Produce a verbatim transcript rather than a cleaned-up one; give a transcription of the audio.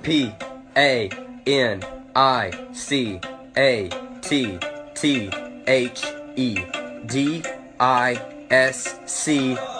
P A N I C A T T H E D I S C